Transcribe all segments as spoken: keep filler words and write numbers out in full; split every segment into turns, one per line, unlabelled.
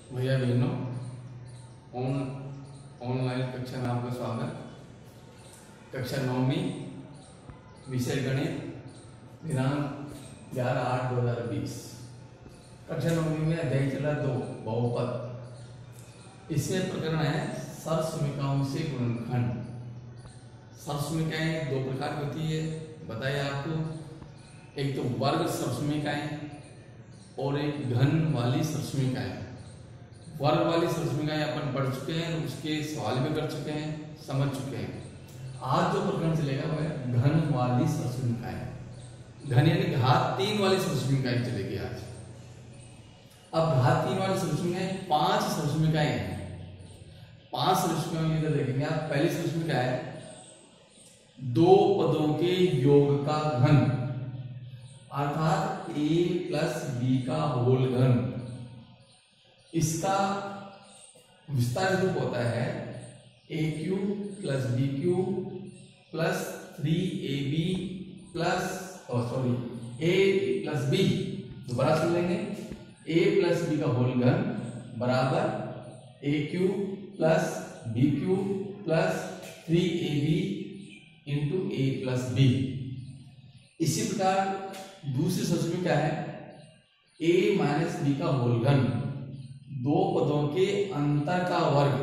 भैया बहनों, on online कक्षा में आपका स्वागत। कक्षा नौवीं विषय गणित, दिनांक ग्यारह आठ दो हजार बीस। कक्षा नौवीं में अध्याय चला दो, बहुपद। इसमें प्रकरण है सरसमीकाओं से गुणनखंड। सरसमीकाएं दो प्रकार की होती है, बताइए आपको। एक तो वर्ग सरसमीकाएं और एक घन वाली सरसमीकाएं। वर्ग वाली सरसमीकाएं अपन पढ़ चुके हैं, उसके सवाल भी कर चुके हैं, समझ चुके हैं। आज जो प्रकरण चलेगा वह है घन वाली सरसमीकाएं। घन यानी घात तीन वाली सरसमीकाएं चलेगी आज। अब घात तीन वाली सरसमीकाएं पांच सरसमीकाएं हैं। पांच सरसमीकाएं इधर देखेंगे आप। पहली सरसमीका है दो पदों के योग का घन, अर्थात a प्लस बी का होल घन। इसका विस्तार रूप होता है A cube plus B cube plus three A B plus sorry A plus B. दोबारा सुन लेंगे, ए प्लस बी का होल घन बराबर A cube plus B cube plus three A B into A plus B. इसी प्रकार दूसरी सरसमीका है a माइनस बी का होल घन, दो पदों के अंतर का वर्ग,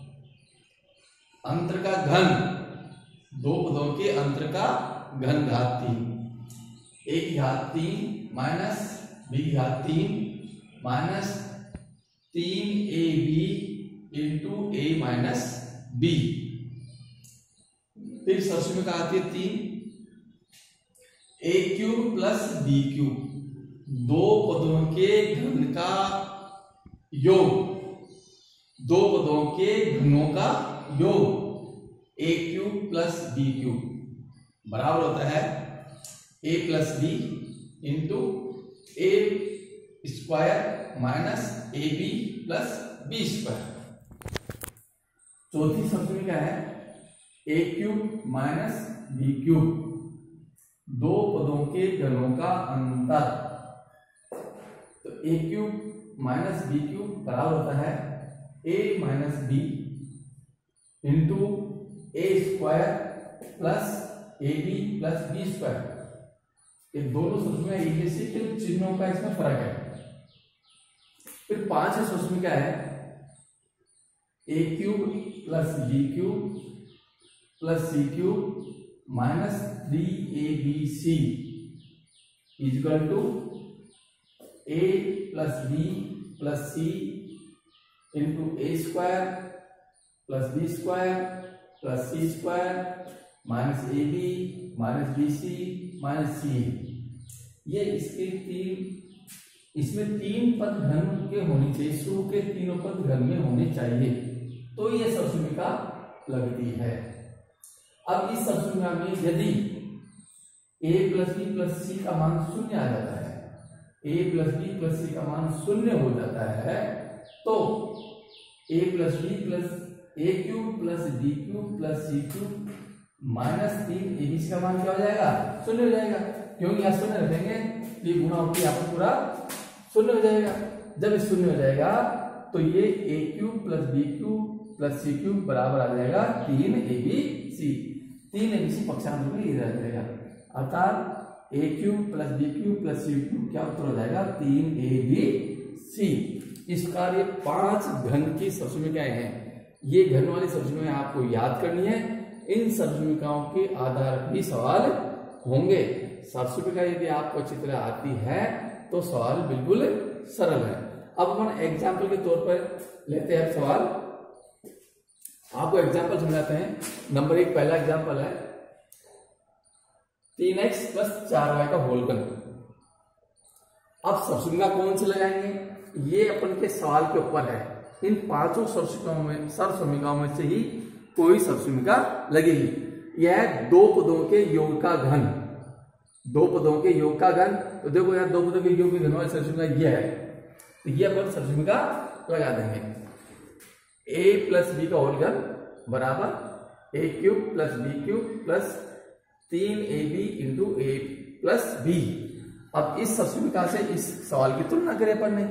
अंतर का घन, दो पदों के अंतर का घन घात तीन। a की घात तीन माइनस बी की घात तीन माइनस तीन A B into A minus B. फिर सरसमीका आती है तीन A cube plus B cube, दो पदों के घन का योग, दो पदों के घनों का योग A cube plus B cube बराबर होता है A plus B into A square minus A B plus B square. चौथी सरसमीका है A cube minus B cube, दो पदों के घनों का अंतर। तो A cube minus B cube बराबर होता है A minus B into A square plus A B plus B square. ये दोनों सरसमीका एक जैसी, फिर चिन्हों का इसमें फर्क है। फिर पांचवी सरसमीका है A cube plus B cube plus C cube minus three A B C is equal to A plus B plus C into A square plus B square plus C square minus A B minus B C minus C. ये इसके तीन, इसमें तीन पद घन के होने चाहिए, शुरू के तीनों पद घन में होने चाहिए, तो ये सरसमीका लगती है। अब इस सरसमीका में यदि a plus B plus C का मान शून्य आ जाता है, a plus B plus C का मान शून्य हो जाता है, तो a plus B plus A cube plus B cube plus C cube minus तीन ए बी सी का मान क्या हो जाएगा? शून्य हो जाएगा। क्योंकि यहाँ शून्य रखेंगे, ये गुणा होकर यहाँ पर पूरा शून्य हो जाएगा। जब ये शून्य हो जाएगा तो ये a cube plus B cube plus C cube बराबर आ जाएगा तीन ए बी सी। तीन ए बी सी पक्षांतर में इधर आ जाएगा, अर्थात A cube plus B cube plus C cube क्या उत्तर हो जाएगा? तीन ए बी सी। इस प्रकार ये पांच घन की सरसमीकाएं हैं। ये घन वाली सरसमीकाएं आपको याद करनी है। इन सरसमीकाओं के आधार पर भी सवाल होंगे। सरसमीका यदि आपको अच्छी तरह आती है तो सवाल बिल्कुल सरल है। अब अपन एग्जाम्पल के तौर पर लेते हैं सवाल, आपको एग्जाम्पल समझाते हैं। नंबर एक, पहला एग्जाम्पल है तीन एक्स प्लस चार वाई का होल घन। अब सरसमीका कौन से लगाएंगे, ये अपन के सवाल के ऊपर है। इन पांचों सरसमीकाओं में सरसमीकाओं में से ही कोई सरसमीका लगेगी। यह दो पदों के योग का घन, दो पदों के योग का घन। तो देखो यार, दो पदों के योग के घन वाली सरसमीका यह है, तो ये अपन सरसमीका लगा देंगे। a प्लस बी का होल घन बराबर A cube plus B cube plus तीन A B into A plus B. अब इस सरसमीका से इस सवाल की तुलना करें अपन ने,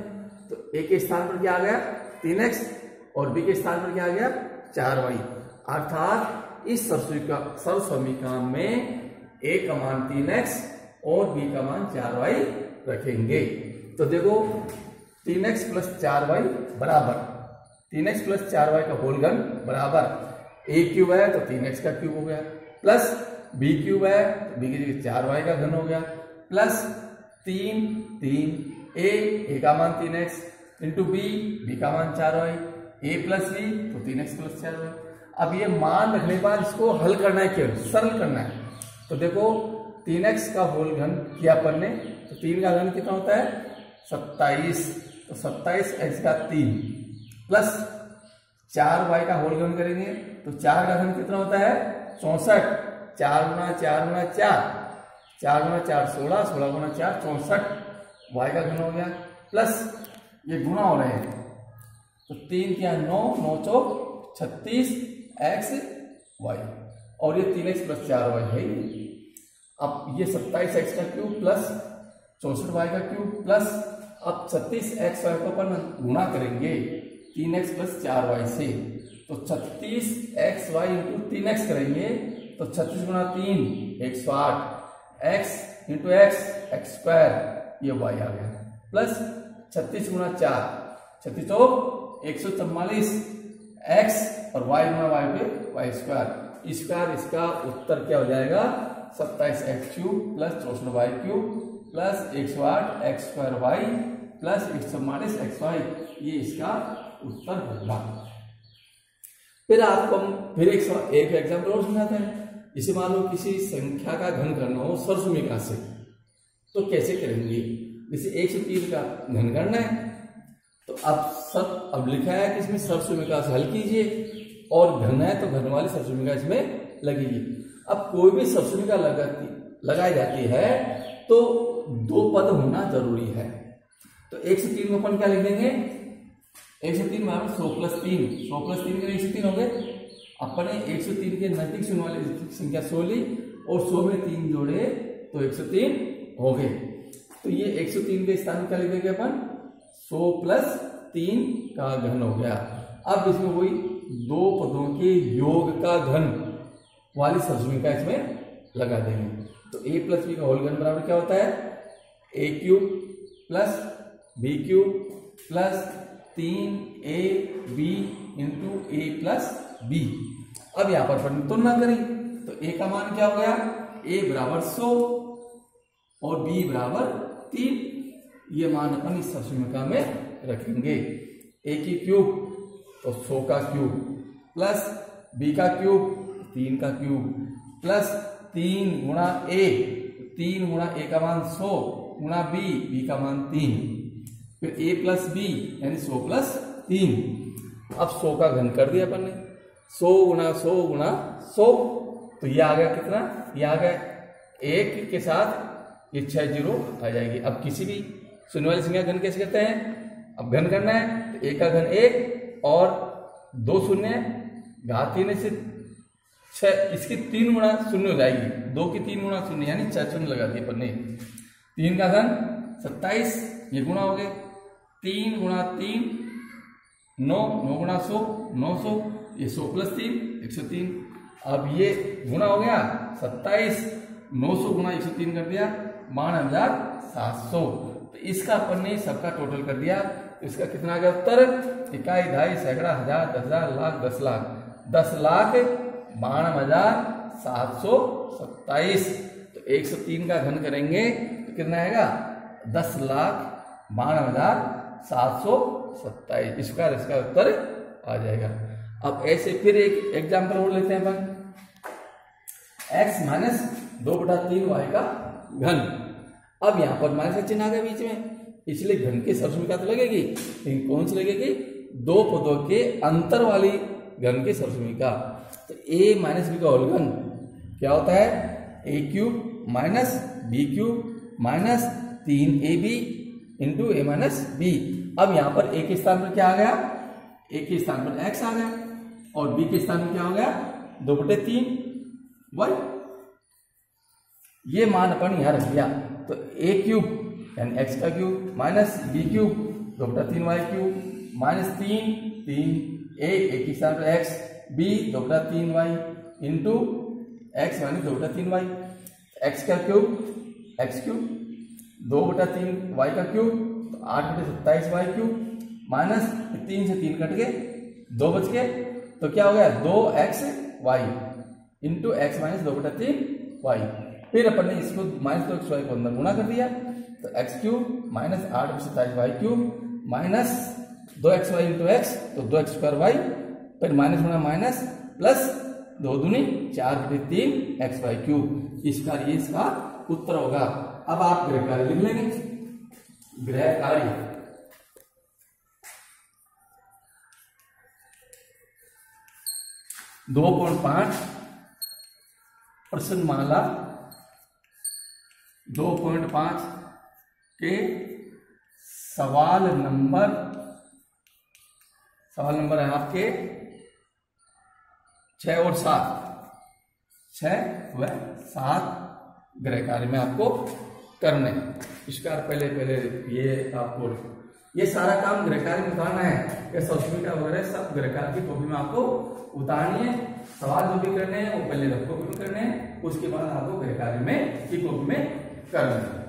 तो ए के स्थान पर क्या आ गया तीन एक्स और बी के स्थान पर क्या आ गया चार वाई। अर्थात इस सर्वसमीका सर्वसमीकरण में ए का मान तीन एक्स और बी का मान चार वाई रखेंगे। तो देखो तीन एक्स प्लस चार वाई बराबर तीन एक्स प्लस चार वाई का होल घन बराबर ए क्यूब है तो तीन एक्स का क्यूब हो गया प्लस बी क्यूब है तो बी की जगह चार वाई का घन हो गया प्लस तीन तीन ए ए का मान तीन एक्स इंटू बी बी का मान चार वाई ए प्लस बी तो तीन एक्स प्लस चार वाई। अब ये मान रखने के बाद इसको हल करना है, क्यों सरल करना है। तो देखो तीन एक्स का होल घन किया अपन ने तो तीन का घन कितना होता है सत्ताईस, तो सत्ताईस एक्स का तीन प्लस चार वाई का होल घन करेंगे तो चार का घन कितना होता है चौसठ, चार गुना चार गुना चार चार गुना चार सोलह सोलह गुना चार चौसठ वाई का घन हो गया प्लस ये गुना हो रहे हैं तो तीन क्या नौ नौ चौक छत्तीस एक्स वाई और ये तीन एक्स प्लस चार वाई है। अब ये सत्ताईस एक्स का क्यूब प्लस चौसठ वाई का क्यूब प्लस अब छत्तीस एक्स वाई को अपन गुणा करेंगे तीन एक्स प्लस चार वाई से तो छत्तीस एक्स वाई इंटू तीन एक्स करेंगे तो छत्तीस गुना तीन एक सौ आठ X into X X square ये वाई आ गया प्लस छत्तीस गुना चार छत्तीस चौक एक सौ चौवालीस एक्स और वाई गुना वाई पे वाई स्क्वायर स्क्वायर इसका उत्तर क्या हो जाएगा सत्ताईस एक्स क्यूब प्लस चौसठ वाई क्यूब प्लस एक सौ आठ एक्स स्क्वायर वाई प्लस एक सौ चौवालीस एक्स वाई ये इसका उत्तर होगा। फिर आपको हम फिर एक एक एग्जाम्पल और समझाते हैं। इसे मान लो किसी संख्या का घन करना हो सर्वसमीकरण से तो कैसे करेंगे। जैसे एक सौ तीन का घन करना है तो अब सब अब लिखा है कि इसमें सर्वसमीकरण से हल कीजिए और घन है तो घन वाली सर्वसमीकरण इसमें लगेगी। अब कोई भी सर्वसमीकरण लगाती लगाई जाती है तो दो पद होना जरूरी है। तो एक सौ तीन को अपन क्या लिख देंगे एक सौ तीन बराबर सौ प्लस तीन सौ प्लस तीन के एक सौ तीन हो गए। अपने एक सौ तीन के नजदीक सुनने वाली संख्या सौ ली और सौ में तीन जोड़े तो एक सौ तीन हो गए। तो ये एक सौ तीन के स्थान क्या लिख देंगे अपन सौ प्लस तीन का घन हो गया। अब इसमें वही दो पदों के योग का घन वाली सर्वसमीकरण इसमें लगा देंगे। तो a प्लस बी का होल घन बराबर क्या होता है A cube plus B cube plus तीन A B into A plus B. अब यहां पर अपन तुलना करें तो a का मान क्या हो गया a बराबर सौ और b बराबर तीन। ये मान अपन इस सर्वसमीकरण में रखेंगे। a की क्यूब तो सौ का क्यूब प्लस b का क्यूब तीन का क्यूब प्लस तीन गुणा ए तीन गुणा ए का मान सौ गुणा बी बी का मान तीन फिर a प्लस बी यानी सौ प्लस तीन। अब सौ का घन कर दिया अपन ने सौ गुणा सौ गुणा सौ तो ये आ गया कितना ये आ गया एक के साथ ये छह जीरो आ जाएगी। अब किसी भी सुनने वाली संख्या घन कैसे करते हैं। अब घन करना है तो एक का घन एक और दो शून्य घात तीन से छह इसकी तीन गुणा शून्य हो जाएगी दो की तीन गुणा शून्य यानी छह शून्य लगा दिए अपन ने। तीन का घन सत्ताईस ये गुणा हो गए तीन गुणा तीन नौ नौ गुणा सौ नौ सौ ये सौ प्लस तीन एक सौ तीन। अब ये गुणा हो गया सत्ताईस नौ सौ गुणा एक सौ तीन कर दिया बावन हजार सात सौ। तो इसका अपन ने सबका टोटल कर दिया इसका कितना आ गया उत्तर इकाई ढाई सैकड़ा हजार दस हजार लाख दस लाख दस लाख बावन हजार सात सौ सत्ताईस। तो एक सौ तीन का घन करेंगे तो कितना आएगा दस लाख बावन हजार सात सौ सत्ताईस। इसका इसका उत्तर आ जाएगा। अब ऐसे फिर एक एग्जाम्पल और लेते हैं अपन x माइनस दो बटा तीन वाई का घन। अब यहां पर माइनस का चिन्ह आ गया बीच में इसलिए घन की सर्वसमीकरण तो लगेगी लेकिन कौन सी लगेगी दो पदों के अंतर वाली घन की सर्वसमीकरण। तो a माइनस बी का होल घन क्या होता है A cube minus B cube minus तीन A B into A minus B. अब यहां पर a के स्थान पर क्या आ गया a के स्थान पर x आ गया और b के स्थान पर क्या हो गया दो बटे तीन वाई। ये मान अपन यहां रख दिया तो a क्यूब यानी x का क्यूब माइनस बी क्यूब दो बटा तीन वाई क्यूब माइनस तीन तीन ए एक ही साथ एक्स बी दो बटा तीन वाई इंटू एक्स माइनस दो बटा तीन वाई एक्स का क्यूब एक्स क्यूब दो बटा तीन वाई का क्यूब तो आठ बटे सत्ताईस वाई क्यूब माइनस तीन से तीन कट गए दो बच गए तो क्या हो गया दो X Y into X minus दो बटा तीन वाई। फिर अपन ने इसको माइनस दो एक्स वाई को अंदर गुणा कर दिया तो एक्स क्यूब माइनस आठ बटे सत्ताईस वाई क्यूब माइनस दो एक्स वाई इंटू एक्स तो दो एक्स स्क्वायर वाई फिर माइनस गुणा माइनस प्लस दो दूनी चार बटे तीन एक्स वाई क्यूब। इसका ये इसका उत्तर होगा। अब आप गृह कार्य लिख लेंगे। गृह कार्य दो पॉइंट पांच प्रश्नमाला दो पॉइंट पांच के सवाल नंबर सवाल नंबर है आपके छह और सात छह व सात गृह कार्य में आपको करने। इसका पहले पहले ये आपको ये सारा काम गृह कार्य में उतारना है। ये सौष्मिका वगैरह सब गृह कार्य की कॉपी में आपको उतारनी है। सवाल जो भी करने हैं वो पहले रफ कॉपी में करने हैं उसके बाद आपको गृह कार्य में की कॉपी में करना है।